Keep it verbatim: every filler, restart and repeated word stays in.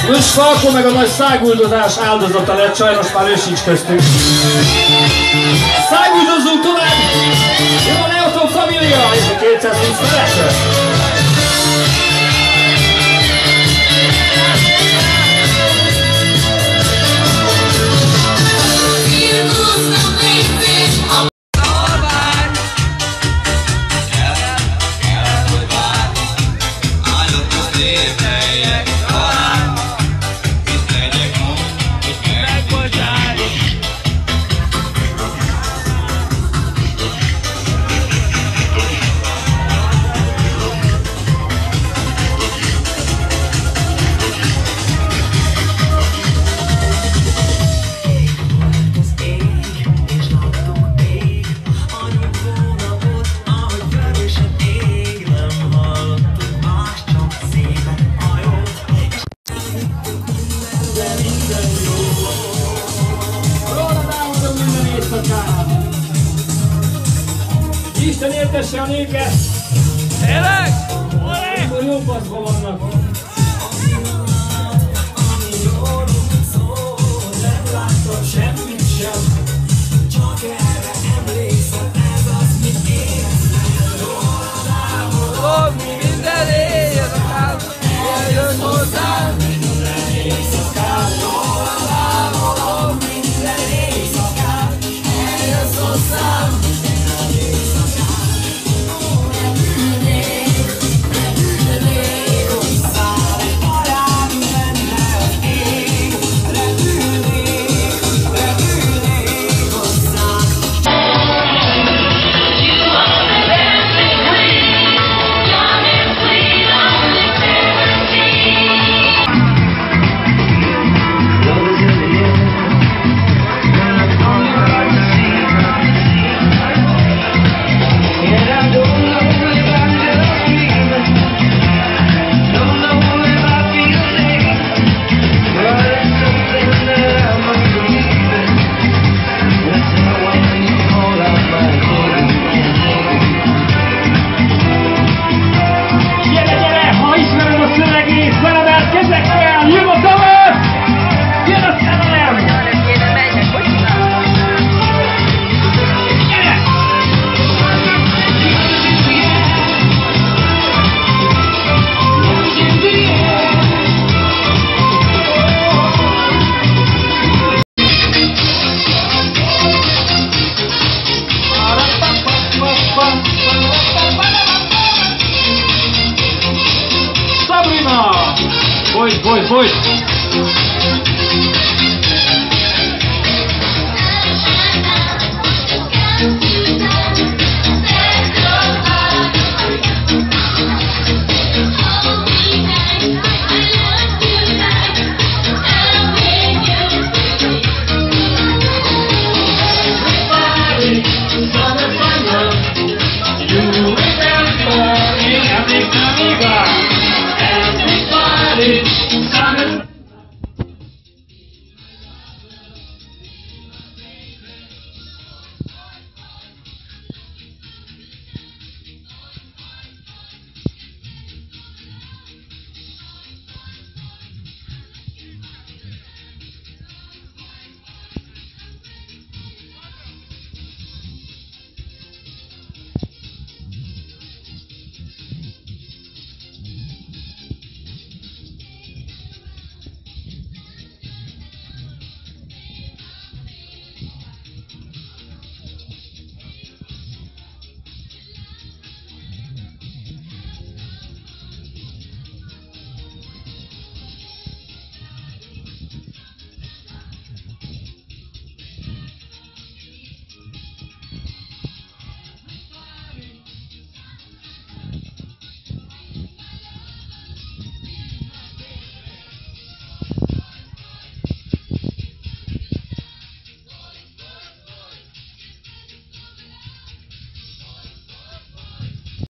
Luis Falko meg a nagy száguldozás áldozata lett, sajnos már ő sincs köztünk. Száguldozzunk tovább! Jó a Neoton Família és a kétszázhúsz felesre! Isten értesse a néket! Tényleg? Akkor jó paszban vannak! Nem láttam semmit sem, csak erre emlékszem, ez az, mit érzem. Tudom, minden éjszakán, eljön hozzám. Minden éjszakán, róla álmodom, minden éjszakán, eljössz hozzám. Sabrina! Folyt, folyt, folyt!